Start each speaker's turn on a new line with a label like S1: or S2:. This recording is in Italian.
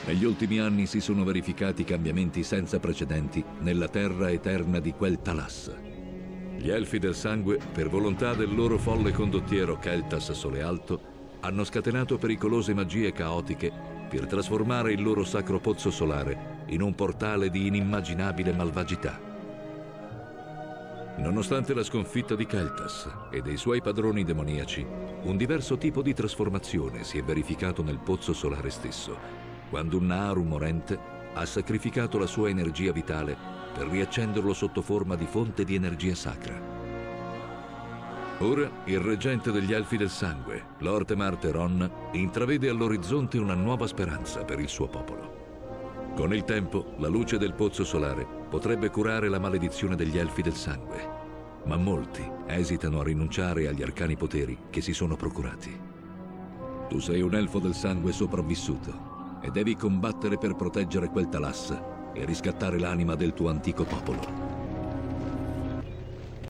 S1: Negli ultimi anni si sono verificati cambiamenti senza precedenti nella terra eterna di Quel'Thalas. Gli Elfi del Sangue, per volontà del loro folle condottiero Keltas Sole Alto, hanno scatenato pericolose magie caotiche per trasformare il loro sacro pozzo solare in un portale di inimmaginabile malvagità. Nonostante la sconfitta di Keltas e dei suoi padroni demoniaci, un diverso tipo di trasformazione si è verificato nel pozzo solare stesso, quando un Naaru morente ha sacrificato la sua energia vitale per riaccenderlo sotto forma di fonte di energia sacra. Ora il reggente degli Elfi del Sangue, Lord Marteron, intravede all'orizzonte una nuova speranza per il suo popolo. Con il tempo, la luce del pozzo solare potrebbe curare la maledizione degli Elfi del Sangue, ma molti esitano a rinunciare agli arcani poteri che si sono procurati. Tu sei un Elfo del Sangue sopravvissuto e devi combattere per proteggere Quel'Thalas e riscattare l'anima del tuo antico popolo.